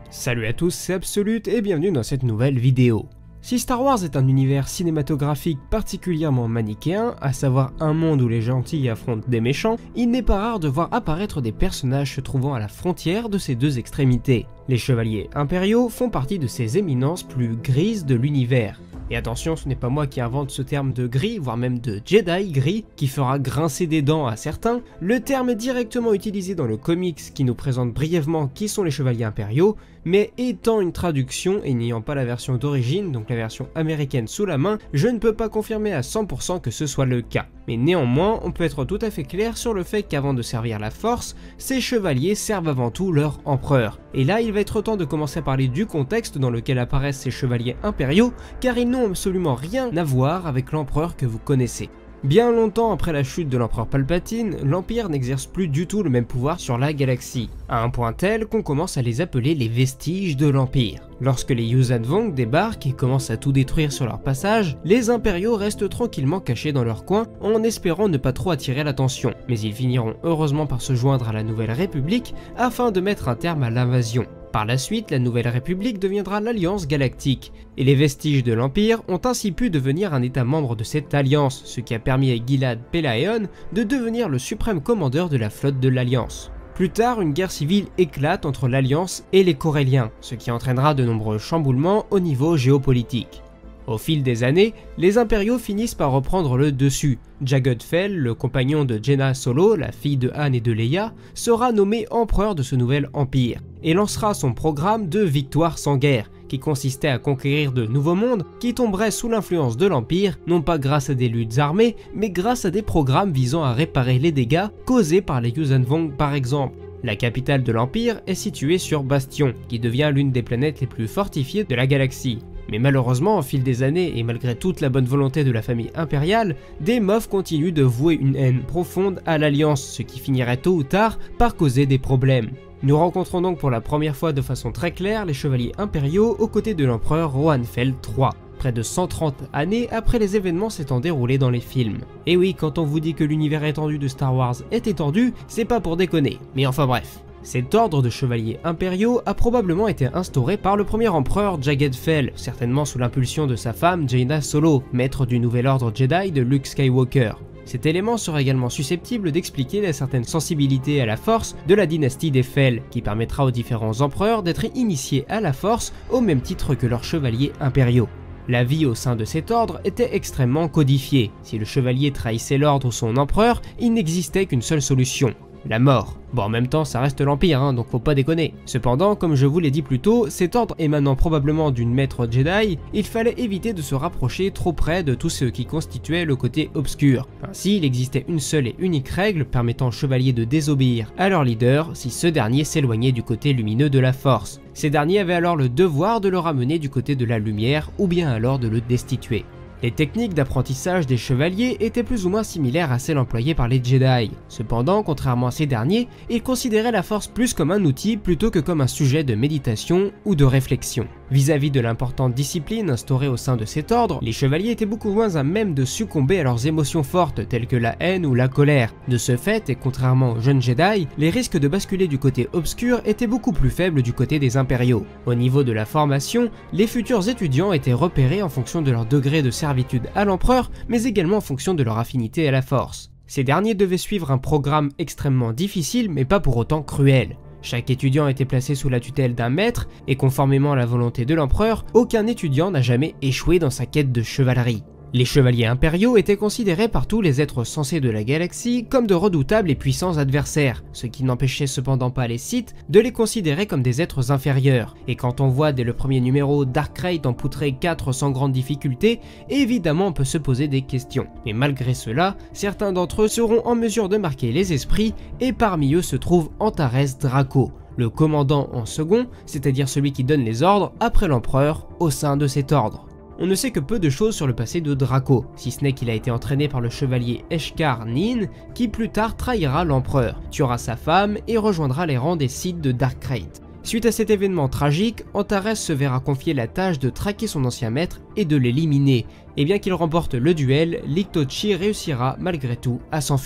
Salut à tous, c'est Absolute et bienvenue dans cette nouvelle vidéo. Si Star Wars est un univers cinématographique particulièrement manichéen, à savoir un monde où les gentils affrontent des méchants, il n'est pas rare de voir apparaître des personnages se trouvant à la frontière de ces deux extrémités. Les chevaliers impériaux font partie de ces éminences plus grises de l'univers. Et attention, ce n'est pas moi qui invente ce terme de gris, voire même de Jedi gris, qui fera grincer des dents à certains. Le terme est directement utilisé dans le comics qui nous présente brièvement qui sont les chevaliers impériaux, mais étant une traduction et n'ayant pas la version d'origine, donc la version américaine sous la main, je ne peux pas confirmer à 100% que ce soit le cas. Mais néanmoins, on peut être tout à fait clair sur le fait qu'avant de servir la force, ces chevaliers servent avant tout leur empereur. Et là, il va être temps de commencer à parler du contexte dans lequel apparaissent ces chevaliers impériaux, car ils n'ont absolument rien à voir avec l'empereur que vous connaissez. Bien longtemps après la chute de l'empereur Palpatine, l'Empire n'exerce plus du tout le même pouvoir sur la galaxie, à un point tel qu'on commence à les appeler les vestiges de l'Empire. Lorsque les Yuuzhan Vong débarquent et commencent à tout détruire sur leur passage, les impériaux restent tranquillement cachés dans leur coin en espérant ne pas trop attirer l'attention, mais ils finiront heureusement par se joindre à la Nouvelle République afin de mettre un terme à l'invasion. Par la suite, la Nouvelle République deviendra l'Alliance Galactique, et les vestiges de l'Empire ont ainsi pu devenir un état membre de cette alliance, ce qui a permis à Gilad Pellaeon de devenir le suprême commandeur de la flotte de l'Alliance. Plus tard, une guerre civile éclate entre l'Alliance et les Corelliens, ce qui entraînera de nombreux chamboulements au niveau géopolitique. Au fil des années, les impériaux finissent par reprendre le dessus. Jagged Fell, le compagnon de Jaina Solo, la fille de Han et de Leia, sera nommé empereur de ce nouvel empire, et lancera son programme de victoire sans guerre, qui consistait à conquérir de nouveaux mondes qui tomberaient sous l'influence de l'Empire, non pas grâce à des luttes armées, mais grâce à des programmes visant à réparer les dégâts causés par les Yuuzhan Vong par exemple. La capitale de l'Empire est située sur Bastion, qui devient l'une des planètes les plus fortifiées de la galaxie. Mais malheureusement, au fil des années et malgré toute la bonne volonté de la famille impériale, des Moff continuent de vouer une haine profonde à l'Alliance, ce qui finirait tôt ou tard par causer des problèmes. Nous rencontrons donc pour la première fois de façon très claire les chevaliers impériaux aux côtés de l'empereur Rohan Fel III, près de 130 années après les événements s'étant déroulés dans les films. Et oui, quand on vous dit que l'univers étendu de Star Wars est étendu, c'est pas pour déconner, mais enfin bref. Cet ordre de chevaliers impériaux a probablement été instauré par le premier empereur Jagged Fell, certainement sous l'impulsion de sa femme Jaina Solo, maître du nouvel ordre Jedi de Luke Skywalker. Cet élément serait également susceptible d'expliquer la certaine sensibilité à la force de la dynastie des Fell, qui permettra aux différents empereurs d'être initiés à la force au même titre que leurs chevaliers impériaux. La vie au sein de cet ordre était extrêmement codifiée. Si le chevalier trahissait l'ordre ou son empereur, il n'existait qu'une seule solution: la mort. Bon, en même temps, ça reste l'Empire, donc faut pas déconner. Cependant, comme je vous l'ai dit plus tôt, cet ordre émanant probablement d'une maître Jedi, il fallait éviter de se rapprocher trop près de tout ce qui constituait le côté obscur. Ainsi, il existait une seule et unique règle permettant aux chevaliers de désobéir à leur leader si ce dernier s'éloignait du côté lumineux de la force. Ces derniers avaient alors le devoir de le ramener du côté de la lumière ou bien alors de le destituer. Les techniques d'apprentissage des chevaliers étaient plus ou moins similaires à celles employées par les Jedi. Cependant, contrairement à ces derniers, ils considéraient la force plus comme un outil plutôt que comme un sujet de méditation ou de réflexion. Vis-à-vis de l'importante discipline instaurée au sein de cet ordre, les chevaliers étaient beaucoup moins à même de succomber à leurs émotions fortes telles que la haine ou la colère. De ce fait, et contrairement aux jeunes Jedi, les risques de basculer du côté obscur étaient beaucoup plus faibles du côté des impériaux. Au niveau de la formation, les futurs étudiants étaient repérés en fonction de leur degré de servitude à l'empereur, mais également en fonction de leur affinité à la force. Ces derniers devaient suivre un programme extrêmement difficile mais pas pour autant cruel. Chaque étudiant était placé sous la tutelle d'un maître, et conformément à la volonté de l'empereur, aucun étudiant n'a jamais échoué dans sa quête de chevalerie. Les chevaliers impériaux étaient considérés par tous les êtres sensés de la galaxie comme de redoutables et puissants adversaires, ce qui n'empêchait cependant pas les Sith de les considérer comme des êtres inférieurs. Et quand on voit dès le premier numéro Darkrai empoutrer 4 sans grande difficulté, évidemment on peut se poser des questions. Mais malgré cela, certains d'entre eux seront en mesure de marquer les esprits, et parmi eux se trouve Antares Draco, le commandant en second, c'est-à-dire celui qui donne les ordres après l'empereur au sein de cet ordre. On ne sait que peu de choses sur le passé de Draco, si ce n'est qu'il a été entraîné par le chevalier Eshkar Nin, qui plus tard trahira l'empereur, tuera sa femme et rejoindra les rangs des Sith de Darkrai. Suite à cet événement tragique, Antares se verra confier la tâche de traquer son ancien maître et de l'éliminer, et bien qu'il remporte le duel, L'Iktochi réussira malgré tout à s'enfuir.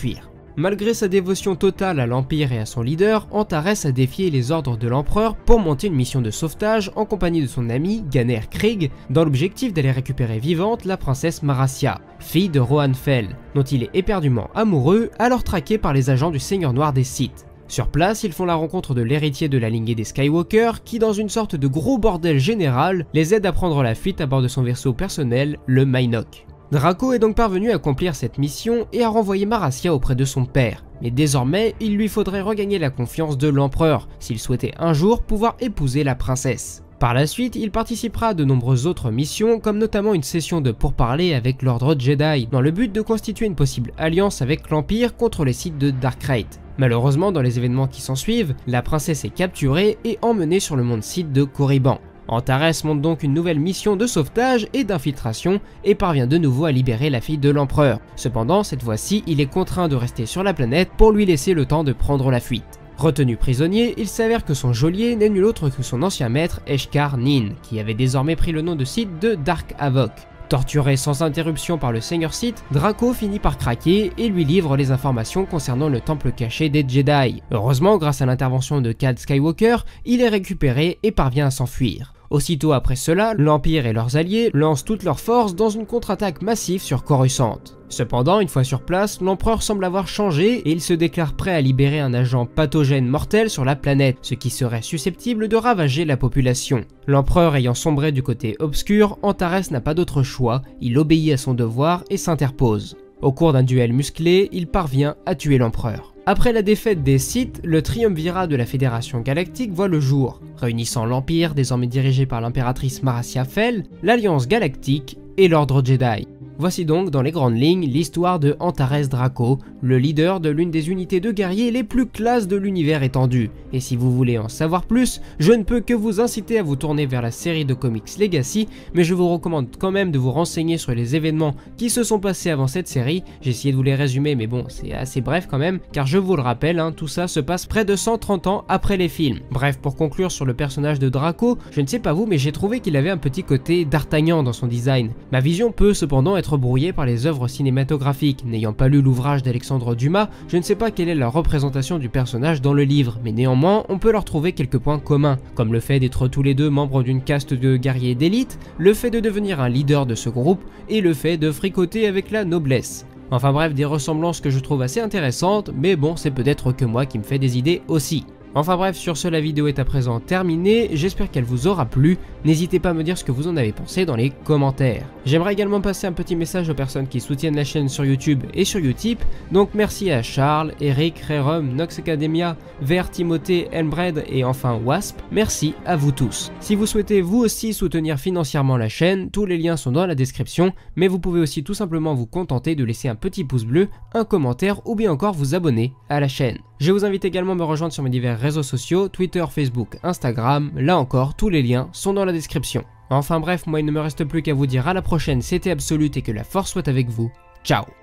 Malgré sa dévotion totale à l'Empire et à son leader, Antares a défié les ordres de l'empereur pour monter une mission de sauvetage en compagnie de son ami Ganner Krieg, dans l'objectif d'aller récupérer vivante la princesse Marassia, fille de Rohan Fel, dont il est éperdument amoureux, alors traqué par les agents du Seigneur Noir des Sith. Sur place, ils font la rencontre de l'héritier de la lignée des Skywalker qui, dans une sorte de gros bordel général, les aide à prendre la fuite à bord de son vaisseau personnel, le Mynock. Draco est donc parvenu à accomplir cette mission et à renvoyer Marassia auprès de son père. Mais désormais, il lui faudrait regagner la confiance de l'empereur s'il souhaitait un jour pouvoir épouser la princesse. Par la suite, il participera à de nombreuses autres missions, comme notamment une session de pourparlers avec l'Ordre Jedi, dans le but de constituer une possible alliance avec l'Empire contre les Sith de Darkreigth. Malheureusement, dans les événements qui s'ensuivent, la princesse est capturée et emmenée sur le monde Sith de Korriban. Antares monte donc une nouvelle mission de sauvetage et d'infiltration et parvient de nouveau à libérer la fille de l'empereur. Cependant, cette fois-ci, il est contraint de rester sur la planète pour lui laisser le temps de prendre la fuite. Retenu prisonnier, il s'avère que son geôlier n'est nul autre que son ancien maître Eshkar Nin, qui avait désormais pris le nom de Sith de Dark Havoc. Torturé sans interruption par le Seigneur Sith, Draco finit par craquer et lui livre les informations concernant le temple caché des Jedi. Heureusement, grâce à l'intervention de Cad Skywalker, il est récupéré et parvient à s'enfuir. Aussitôt après cela, l'Empire et leurs alliés lancent toutes leurs forces dans une contre-attaque massive sur Coruscant. Cependant, une fois sur place, l'empereur semble avoir changé et il se déclare prêt à libérer un agent pathogène mortel sur la planète, ce qui serait susceptible de ravager la population. L'empereur ayant sombré du côté obscur, Antares n'a pas d'autre choix, il obéit à son devoir et s'interpose. Au cours d'un duel musclé, il parvient à tuer l'empereur. Après la défaite des Sith, le triumvirat de la Fédération Galactique voit le jour, réunissant l'Empire, désormais dirigé par l'impératrice Marassia Fel, l'Alliance Galactique et l'Ordre Jedi. Voici donc dans les grandes lignes l'histoire de Antares Draco, le leader de l'une des unités de guerriers les plus classes de l'univers étendu. Et si vous voulez en savoir plus, je ne peux que vous inciter à vous tourner vers la série de comics Legacy, mais je vous recommande quand même de vous renseigner sur les événements qui se sont passés avant cette série. J'ai essayé de vous les résumer, mais bon, c'est assez bref quand même, car je vous le rappelle, tout ça se passe près de 130 ans après les films. Bref, pour conclure sur le personnage de Draco, je ne sais pas vous, mais j'ai trouvé qu'il avait un petit côté d'Artagnan dans son design. Ma vision peut cependant être brouillée par les œuvres cinématographiques. N'ayant pas lu l'ouvrage d'Alexandre Dumas, je ne sais pas quelle est la représentation du personnage dans le livre, mais néanmoins, on peut leur trouver quelques points communs, comme le fait d'être tous les deux membres d'une caste de guerriers d'élite, le fait de devenir un leader de ce groupe, et le fait de fricoter avec la noblesse. Enfin bref, des ressemblances que je trouve assez intéressantes, mais bon, c'est peut-être que moi qui me fais des idées aussi. Enfin bref, sur ce, la vidéo est à présent terminée, j'espère qu'elle vous aura plu, n'hésitez pas à me dire ce que vous en avez pensé dans les commentaires. J'aimerais également passer un petit message aux personnes qui soutiennent la chaîne sur YouTube et sur Utip, donc merci à Charles, Eric, Rerum, Nox Academia, Vert, Timothée, Elmbred et enfin Wasp, merci à vous tous. Si vous souhaitez vous aussi soutenir financièrement la chaîne, tous les liens sont dans la description, mais vous pouvez aussi tout simplement vous contenter de laisser un petit pouce bleu, un commentaire ou bien encore vous abonner à la chaîne. Je vous invite également à me rejoindre sur mes divers réseaux sociaux, Twitter, Facebook, Instagram, là encore, tous les liens sont dans la description. Enfin bref, moi il ne me reste plus qu'à vous dire à la prochaine, c'était Absolute et que la force soit avec vous. Ciao.